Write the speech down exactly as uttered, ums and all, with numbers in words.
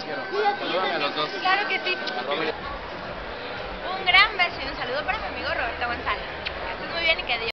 quiero. Cuídate, yo Salúdame a también. los dos. Claro que sí. A Robert. Un gran beso y un saludo para mi amigo Roberto González. Que estés muy bien y que Dios